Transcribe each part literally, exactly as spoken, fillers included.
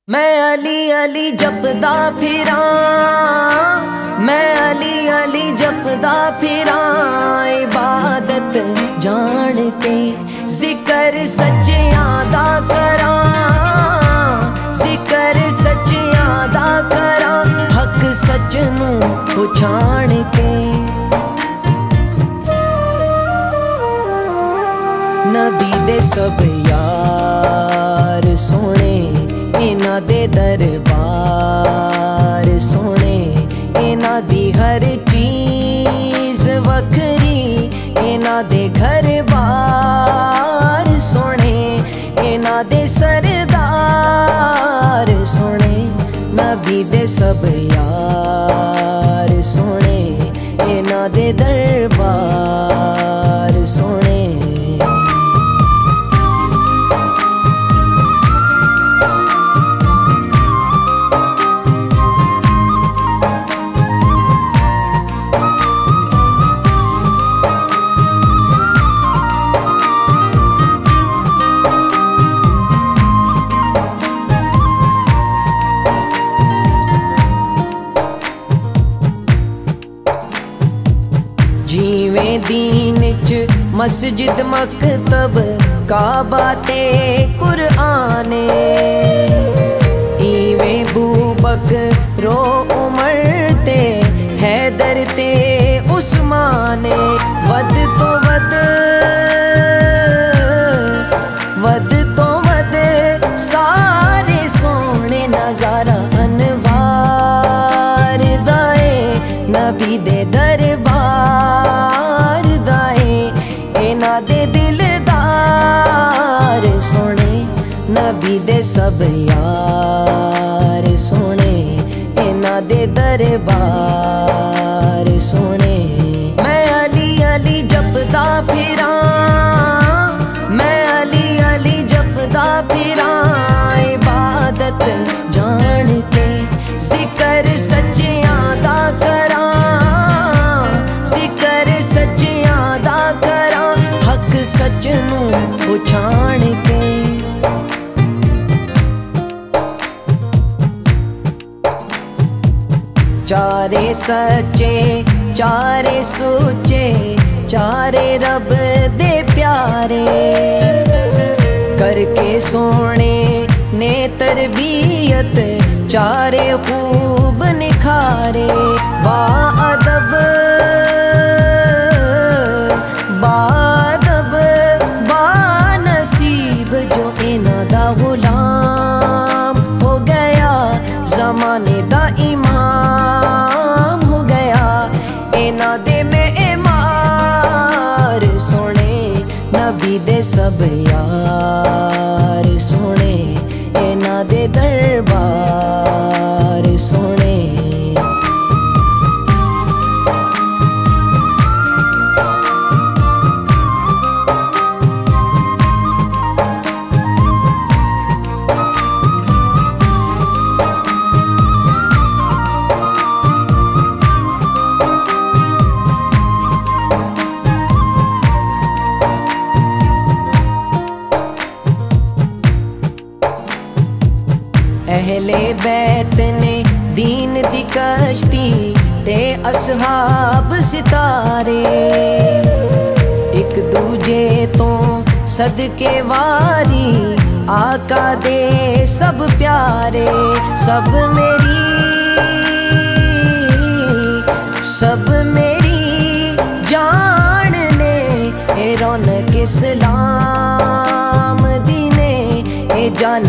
मैं अली अली जपदा फिरा, मैं अली अली जपदा फिरा, इबादत जान के जिक्र सच्चियां दा करा, जिक्र सच्चियां दा करा, हक सच नूं पछाण के। नबी दे सब यार सोने, इना दे दरबार सोने, इना दी हर चीज वखरी, इना दे घर बार सोने, इना दे सरदार सोने। नबी दे सब यार सोने, इना दे दरबार सोने। जीवें दीन च मस्जिद मकतब काबा ते कुरआने, इवें बूबकरो उमर ते हैदर ते उस्माने। वद तो वद वद तो वद सारे सोने नजारा अनवार दाए, नबी दे दरबार दाए, इना दे दिलदार सोने। नबी दे सब यार सोने, इना दे दरबार सोने। मैं अली अली जपदा फिरा, मैं अली अली जपदा फिरा, इबादत जान के जिक्र सच्चियां दा करा, जिक्र सच्चियां दा करा, हक सच नूं पछाण के। चारे सच्चे चारे सुचे, चारे रब दे प्यारे, करके सोने ने तरबियत चारे खूब निखारे। बाअदब बाअदब बानसीब जो इना दा गुलाम हो गया, जमाने दा इमाम हो गया, इना दे मेमार सोने। नबी दे सब यार सोने, इना दे दरबार सोने। अहले बैत ने दीन दी कश्ती ते असहाब सितारे, एक दूजे तो सदके वारी, आका दे सब प्यारे। सब मेरी सब मेरी जान ने, ए रौनक इस्लाम दीने, ए जान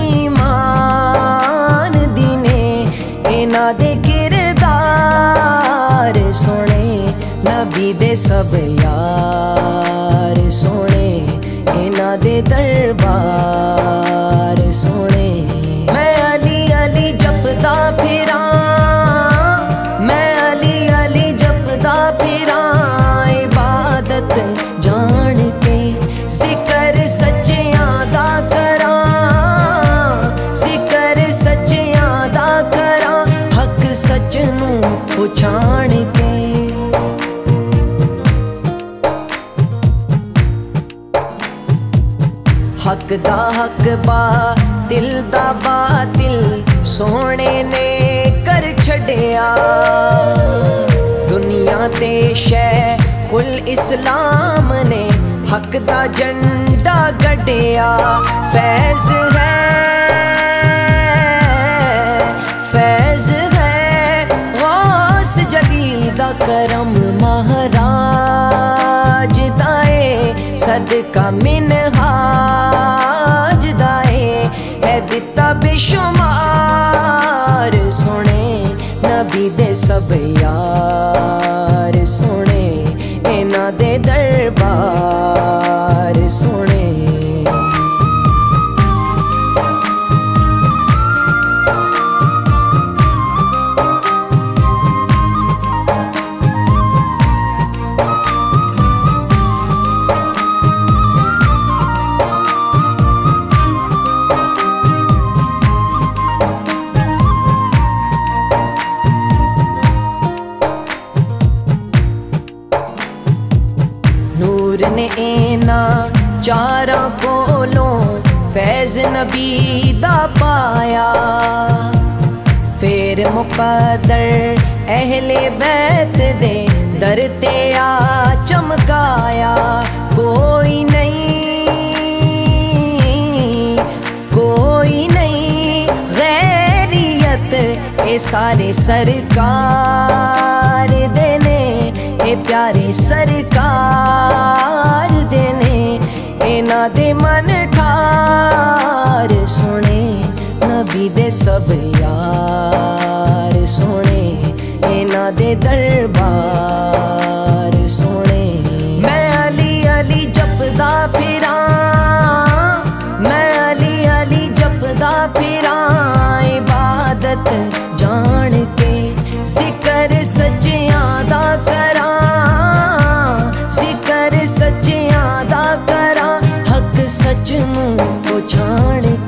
ईमान दीने, इना दे किरदार सोने। नबी दे सब यार सोने, इना दे दरबार सोने। मैं अली अली जपदा फिरा, मैं अली अली जपदा फिरा, इबादत जान के जिक्र सच्चियां दा करा, जिक्र सच्चियां दा करा, हक सच नूं पछाण के। हक दा हक, बातिल दा बातिल, सोहने ने कर छड़िया दुनिया ते शैखुल इस्लाम ने हक दा झंडा गढ़िया। फैज है फैज है गौस जली दा करम महाराज दाए सदका मिनहाज दाए है दिता बेशुमार। सुने नबी दे सब यार सुने इना दे दरबार सुने। नूर ने इना चारा कोलों फैज नबी दा पाया। फिर मुकद्दर अहले बैत दे दर ते आ चमकाया। कोई नहीं कोई नहीं गैरियत ए सारे सरकार देने ए प्यारे सरकार देने इना दे मन ठार। सुने नबी दे सब यार सुने इना दे दरबार सुने। मैं अली अली जपदा फिरा मैं अली अली जपदा फिरा इबादत जान के जिक्र सच्चियां दा करा जिक्र सच्चियां दा करा हक सच नूं पछाण